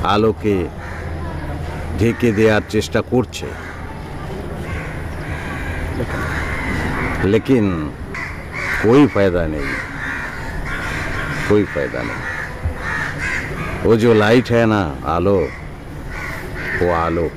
আলোকে ঢেকে দেওয়ার চেষ্টা করছে, लेकिन कोई फायदा नहीं, कोई फायदा नहीं। वो जो लाइट है ना, आलो, वो आलो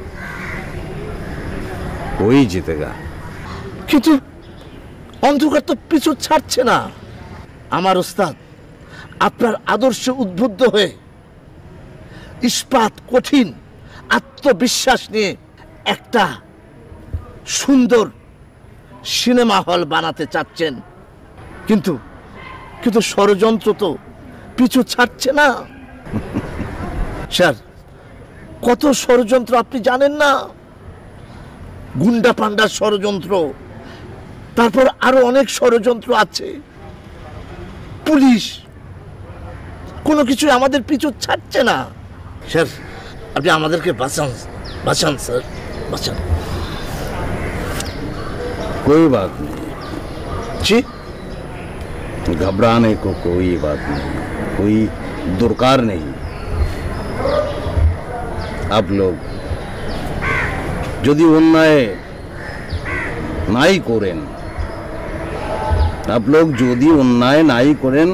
वही जीतेगा। কিন্তু অন্ধকার তো পিছু ছাড়ছে না। আমার ওস্তাদ আপনার আদর্শে উদ্বুদ্ধ হয়ে ইস্পাত কঠিন আত্মবিশ্বাস নিয়ে একটা সুন্দর সিনেমা হল বানাতে চাচ্ছেন, কিন্তু কিন্তু ষড়যন্ত্র তো পিছু ছাড়ছে না। স্যার, কত ষড়যন্ত্র আপনি জানেন না? গুন্ডা পান্ডার ষড়যন্ত্র, তারপর আরো অনেক ষড়যন্ত্র আছে। পুলিশ কোনো কিছু আমাদের পিছু ছাড়ছে না। স্যার, আপনি আমাদেরকে বাঁচান, বাঁচান স্যার, বাঁচান। कोई बात नहीं जी, घबराने को कोई बात नहीं, कोई दरकार नहीं। आप लोग যদি অন্যায় নাই করেন, आप लोग যদি অন্যায় নাই করেন,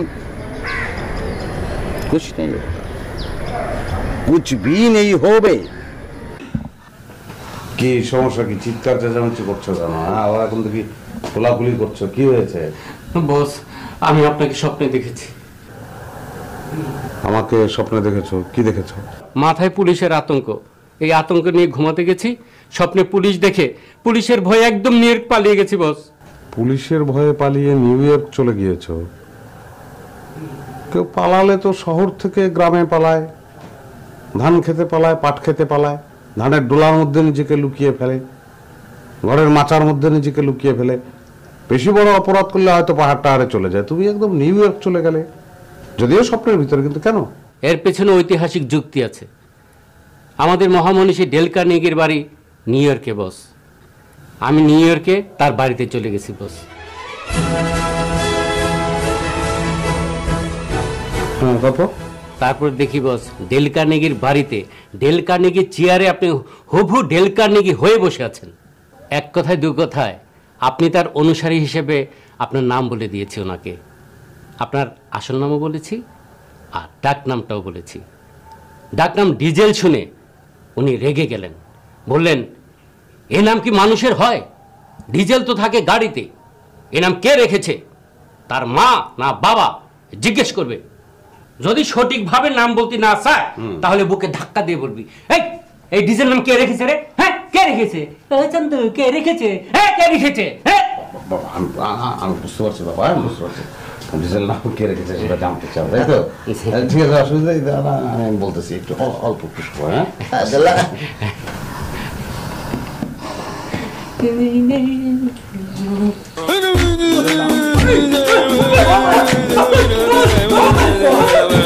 कुछ नहीं होगा, कुछ भी नहीं হবে। কি সমস্যা? কি চিৎকার চেঁচামেচি করছো কেন? আবার এখন দেখি খোলাখুলি করছো, কি হয়েছে? বস, আমি আপনাকে স্বপ্নে দেখেছি। আমাকে স্বপ্নে দেখেছো? কি দেখেছো? মাথায় পুলিশের আতঙ্ক, এই আতঙ্ক নিয়ে ঘুমাতে গেছি, স্বপ্নে পুলিশ দেখে পুলিশের ভয়ে একদম নিউ ইয়র্ক পালিয়ে গেছি বস। পুলিশের ভয়ে পালিয়ে নিউ ইয়র্ক চলে গিয়েছো? কেউ পালালে তো শহর থেকে গ্রামে পালায়, ধান খেতে পালায়, পাট খেতে পালায়, ধানের ডোলার মধ্যে নিজেকে লুকিয়ে ফেলে, ঘরের মাচার মধ্যে নিজেকে লুকিয়ে ফেলে। বেশি বড় অপরাধ করলে হয়তো পাহাড় টাহাড়ে চলে যায়, তুমি একদম নিউ ইয়র্ক চলে গেলে, যদিও স্বপ্নের ভিতরে, কিন্তু কেন? এর পেছনে ঐতিহাসিক যুক্তি আছে। আমাদের মহামনীষী ডেল কার্নেগির বাড়ি নিউ ইয়র্কে বস। আমি নিউ ইয়র্কে তার বাড়িতে চলে গেছি বস। তারপর দেখি বস, ডেল কার্নেগির বাড়িতে ডেল কার্নেগির চেয়ারে আপনি হবু ডেল কার্নেগি হয়ে বসে আছেন। এক কথায় দু কথায় আপনি তার অনুসারী হিসেবে আপনার নাম বলে দিয়েছি ওনাকে। আপনার আসল নামও বলেছি আর ডাক নামটাও বলেছি। ডাক নাম ডিজেল শুনে উনি রেগে গেলেন, বললেন এ নাম কি মানুষের হয়? ডিজেল তো থাকে গাড়িতে, এ নাম কে রেখেছে? তার মা না বাবা? জিজ্ঞেস করবে। যদি সঠিকভাবে নাম বলতে না চায় তাহলে বুকে ধাক্কা দিয়ে বলবি, এই ডিজেল নাম কে রেখেছে রে? হ্যাঁ, কে রেখেছে? চন্দু, কে রেখেছে? হ্যাঁ, কে রেখেছে? হ্যাঁ, আমি বুঝতে পারছি বাবা, আমি বুঝতে পারছি। ডিজেল নাম কে রেখেছে সেটা জানতে চাও, তাই তো? ঠিক আছে, অসুবিধা নেই, আমি বলতেছি, একটু অল্প একটু সময়। হ্যাঁ,